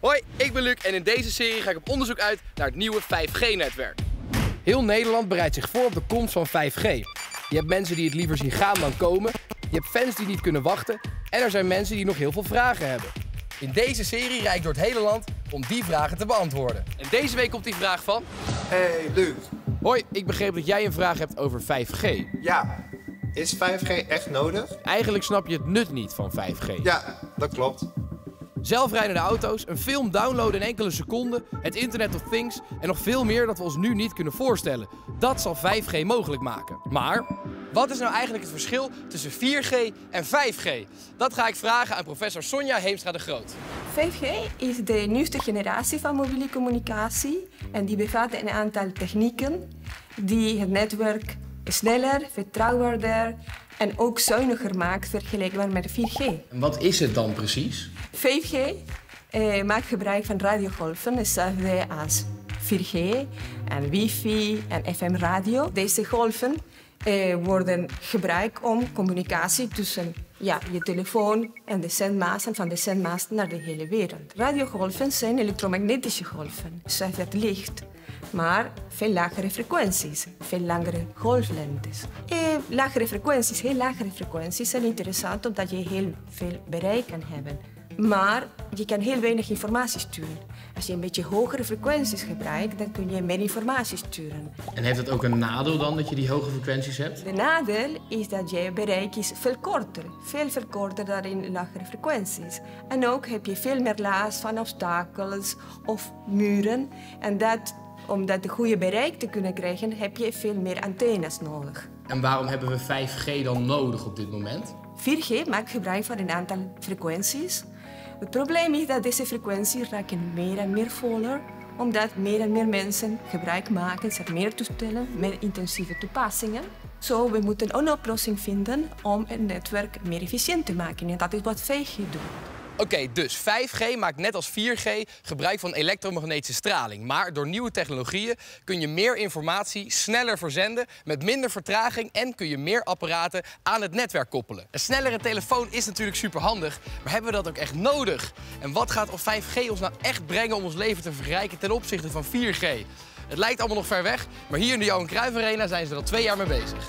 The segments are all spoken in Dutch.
Hoi, ik ben Luc en in deze serie ga ik op onderzoek uit naar het nieuwe 5G-netwerk. Heel Nederland bereidt zich voor op de komst van 5G. Je hebt mensen die het liever zien gaan dan komen, je hebt fans die niet kunnen wachten en er zijn mensen die nog heel veel vragen hebben. In deze serie rijd ik door het hele land om die vragen te beantwoorden. En deze week komt die vraag van... Hey Luc. Hoi, ik begreep dat jij een vraag hebt over 5G. Ja, is 5G echt nodig? Eigenlijk snap je het nut niet van 5G. Ja, dat klopt. Zelfrijdende auto's, een film downloaden in enkele seconden, het Internet of Things en nog veel meer dat we ons nu niet kunnen voorstellen. Dat zal 5G mogelijk maken. Maar wat is nou eigenlijk het verschil tussen 4G en 5G? Dat ga ik vragen aan professor Sonja Heemstra de Groot. 5G is de nieuwste generatie van mobiele communicatie en die bevat een aantal technieken die het netwerk sneller, vertrouwbaarder en ook zuiniger maakt vergeleken met 4G. En wat is het dan precies? 5G maakt gebruik van radiogolven, hetzelfde als 4G en wifi en FM-radio. Deze golven worden gebruikt om communicatie tussen je telefoon en de zendmast en van de zendmast naar de hele wereld. Radiogolven zijn elektromagnetische golven, zoals het licht, maar veel lagere frequenties, veel langere golflengtes. Heel lagere frequenties zijn interessant omdat je heel veel bereik kan hebben. Maar je kan heel weinig informatie sturen. Als je een beetje hogere frequenties gebruikt, dan kun je meer informatie sturen. En heeft het ook een nadeel dan dat je die hoge frequenties hebt? De nadeel is dat je bereik is veel korter dan in lagere frequenties. En ook heb je veel meer last van obstakels of muren. En om dat goede bereik te kunnen krijgen, heb je veel meer antennes nodig. En waarom hebben we 5G dan nodig op dit moment? 4G maakt gebruik van een aantal frequenties. Het probleem is dat deze frequenties raken meer en meer voller, omdat meer en meer mensen gebruik maken van meer toestellen, meer intensieve toepassingen. Zo, we moeten een oplossing vinden om het netwerk meer efficiënt te maken. En dat is wat 5G doet. Oké, dus 5G maakt net als 4G gebruik van elektromagnetische straling. Maar door nieuwe technologieën kun je meer informatie sneller verzenden met minder vertraging en kun je meer apparaten aan het netwerk koppelen. Een snellere telefoon is natuurlijk superhandig, maar hebben we dat ook echt nodig? En wat gaat 5G ons nou echt brengen om ons leven te verrijken ten opzichte van 4G? Het lijkt allemaal nog ver weg, maar hier in de Johan Cruijff Arena zijn ze er al 2 jaar mee bezig.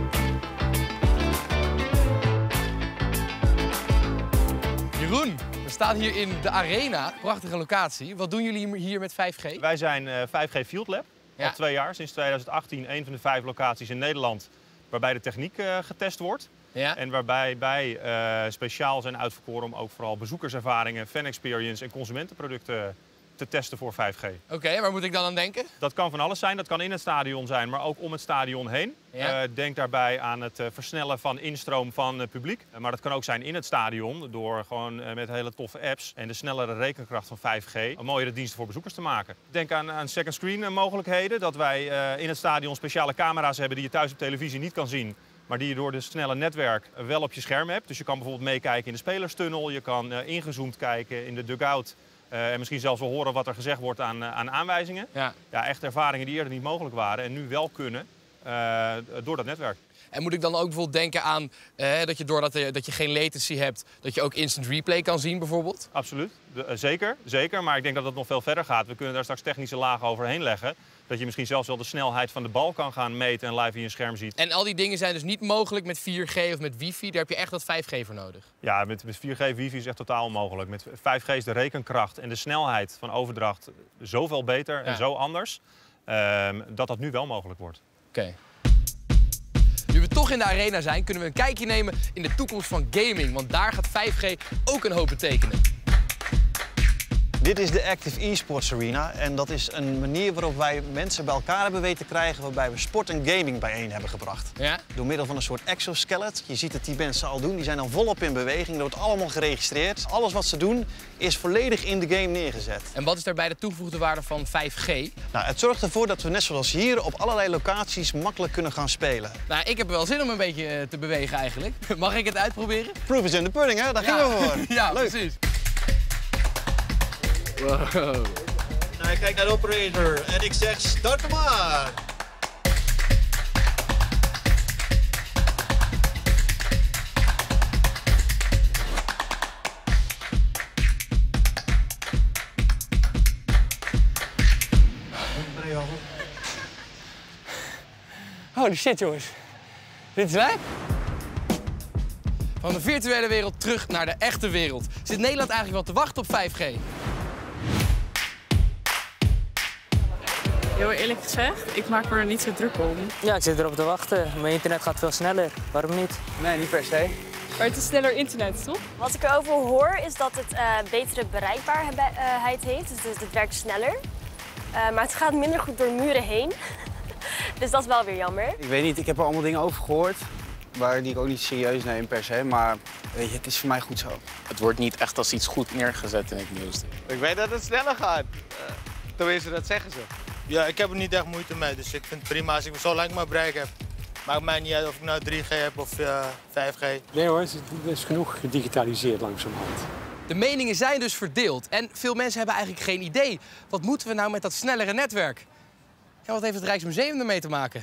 Jeroen, we staan hier in de Arena. Prachtige locatie. Wat doen jullie hier met 5G? Wij zijn 5G Field Lab. Al 2 jaar, sinds 2018, een van de 5 locaties in Nederland waarbij de techniek getest wordt. Ja. En waarbij wij speciaal zijn uitverkoren om ook vooral bezoekerservaringen, fan experience en consumentenproducten te testen voor 5G. Oké, waar moet ik dan aan denken? Dat kan van alles zijn. Dat kan in het stadion zijn, maar ook om het stadion heen. Ja. Denk daarbij aan het versnellen van instroom van publiek. Maar dat kan ook zijn in het stadion door gewoon met hele toffe apps en de snellere rekenkracht van 5G een mooiere diensten voor bezoekers te maken. Denk aan second screen mogelijkheden. Dat wij in het stadion speciale camera's hebben die je thuis op televisie niet kan zien. Maar die je door het snelle netwerk wel op je scherm hebt. Dus je kan bijvoorbeeld meekijken in de spelerstunnel. Je kan ingezoomd kijken in de dugout. En misschien zelfs wel horen wat er gezegd wordt aan aanwijzingen. Ja, echt ervaringen die eerder niet mogelijk waren en nu wel kunnen door dat netwerk. En moet ik dan ook bijvoorbeeld denken aan dat je doordat je geen latency hebt, dat je ook instant replay kan zien bijvoorbeeld? Absoluut, zeker. Maar ik denk dat het nog veel verder gaat. We kunnen daar straks technische lagen overheen leggen. Dat je misschien zelfs wel de snelheid van de bal kan gaan meten en live in je scherm ziet. En al die dingen zijn dus niet mogelijk met 4G of met wifi. Daar heb je echt wat 5G voor nodig. Ja, met 4G wifi is echt totaal onmogelijk. Met 5G is de rekenkracht en de snelheid van overdracht zoveel beter en zo anders, dat dat nu wel mogelijk wordt. Oké. Nu we toch in de arena zijn, kunnen we een kijkje nemen in de toekomst van gaming. Want daar gaat 5G ook een hoop betekenen. Dit is de Active eSports Arena en dat is een manier waarop wij mensen bij elkaar hebben weten te krijgen waarbij we sport en gaming bijeen hebben gebracht. Ja? Door middel van een soort exoskelet. Je ziet het die mensen al doen, die zijn al volop in beweging, dat wordt allemaal geregistreerd. Alles wat ze doen is volledig in de game neergezet. En wat is daarbij de toegevoegde waarde van 5G? Nou, het zorgt ervoor dat we net zoals hier op allerlei locaties makkelijk kunnen gaan spelen. Nou, ik heb wel zin om een beetje te bewegen eigenlijk. Mag ik het uitproberen? Proof is in the pudding, hè? Daar gingen we voor. Ja, leuk. Precies. Wow. Nou, ik kijk naar de operator en ik zeg start hem maar. Holy shit, jongens. Dit is lijp. Van de virtuele wereld terug naar de echte wereld. Zit Nederland eigenlijk wel te wachten op 5G? Heel eerlijk gezegd, ik maak me er niet zo druk om. Ja, ik zit erop te wachten. Mijn internet gaat veel sneller. Waarom niet? Nee, niet per se. Maar het is sneller internet, toch? Wat ik erover hoor is dat het betere bereikbaarheid heeft, dus het werkt sneller. Maar het gaat minder goed door muren heen. Dus dat is wel weer jammer. Ik weet niet, ik heb er allemaal dingen over gehoord die ik ook niet serieus neem per se, maar weet je, het is voor mij goed zo. Het wordt niet echt als iets goed neergezet in het nieuws. Ik weet dat het sneller gaat. Tenminste, dat zeggen ze. Ja, ik heb er niet echt moeite mee, dus ik vind het prima als ik zolang ik maar bereik heb. Maakt mij niet uit of ik nou 3G heb of 5G. Nee hoor, het is genoeg gedigitaliseerd langzamerhand. De meningen zijn dus verdeeld en veel mensen hebben eigenlijk geen idee. Wat moeten we nou met dat snellere netwerk? Ja, wat heeft het Rijksmuseum ermee te maken?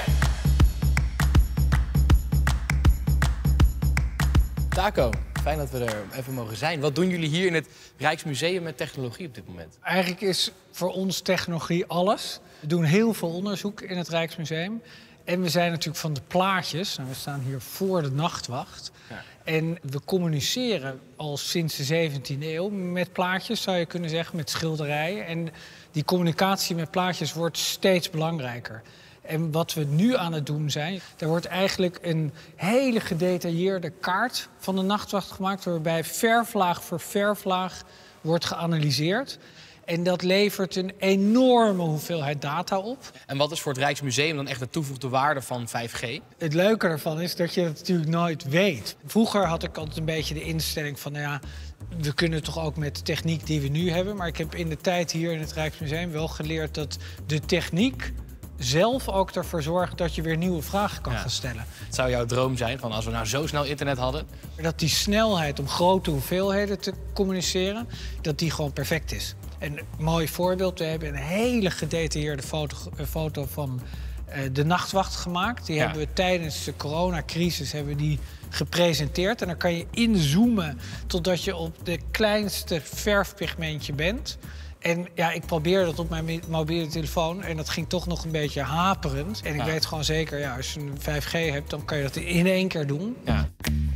Taco, fijn dat we er even mogen zijn. Wat doen jullie hier in het Rijksmuseum met technologie op dit moment? Eigenlijk is voor ons technologie alles. We doen heel veel onderzoek in het Rijksmuseum. En we zijn natuurlijk van de plaatjes. Nou, we staan hier voor de Nachtwacht. Ja. En we communiceren al sinds de 17e eeuw met plaatjes, zou je kunnen zeggen, met schilderijen. En die communicatie met plaatjes wordt steeds belangrijker. En wat we nu aan het doen zijn, er wordt eigenlijk een hele gedetailleerde kaart van de Nachtwacht gemaakt, waarbij verflaag voor verflaag wordt geanalyseerd. En dat levert een enorme hoeveelheid data op. En wat is voor het Rijksmuseum dan echt de toegevoegde waarde van 5G? Het leuke ervan is dat je het natuurlijk nooit weet. Vroeger had ik altijd een beetje de instelling van, nou ja, we kunnen toch ook met de techniek die we nu hebben. Maar ik heb in de tijd hier in het Rijksmuseum wel geleerd dat de techniek zelf ook ervoor zorgt dat je weer nieuwe vragen kan gaan stellen. Het zou jouw droom zijn van als we nou zo snel internet hadden? Dat die snelheid om grote hoeveelheden te communiceren, dat die gewoon perfect is. Een mooi voorbeeld, we hebben een hele gedetailleerde foto van de Nachtwacht gemaakt. Die hebben we tijdens de coronacrisis gepresenteerd. En dan kan je inzoomen totdat je op de kleinste verfpigmentje bent. En ja, ik probeerde dat op mijn mobiele telefoon en dat ging toch nog een beetje haperend. En ik weet gewoon zeker, ja, als je een 5G hebt, dan kan je dat in 1 keer doen. Ja.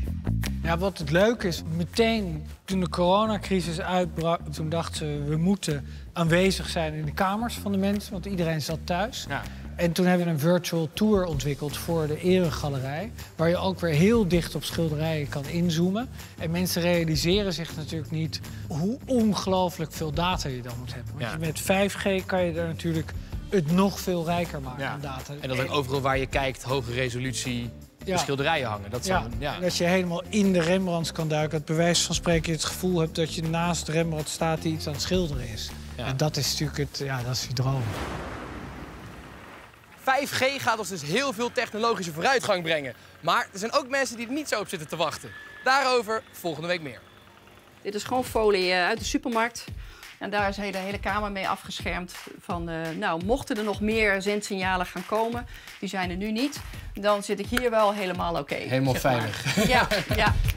Ja, wat het leuke is, meteen toen de coronacrisis uitbrak, toen dachten we moeten aanwezig zijn in de kamers van de mensen, want iedereen zat thuis. Ja. En toen hebben we een virtual tour ontwikkeld voor de Eregalerij, waar je ook weer heel dicht op schilderijen kan inzoomen. En mensen realiseren zich natuurlijk niet hoe ongelooflijk veel data je dan moet hebben. Want met 5G kan je er natuurlijk het nog veel rijker maken aan data. En dat ook overal waar je kijkt, hoge resolutie, de schilderijen hangen. Dat dat je helemaal in de Rembrandts kan duiken. Dat bij wijze van spreken het gevoel hebt dat je naast Rembrandt staat die iets aan het schilderen is. Ja. En dat is natuurlijk dat is je droom. 5G gaat ons dus heel veel technologische vooruitgang brengen. Maar er zijn ook mensen die er niet zo op zitten te wachten. Daarover volgende week meer. Dit is gewoon folie uit de supermarkt. En daar is de hele kamer mee afgeschermd. Van, mochten er nog meer zendsignalen gaan komen, die zijn er nu niet, dan zit ik hier wel helemaal oké. Helemaal veilig. Ja.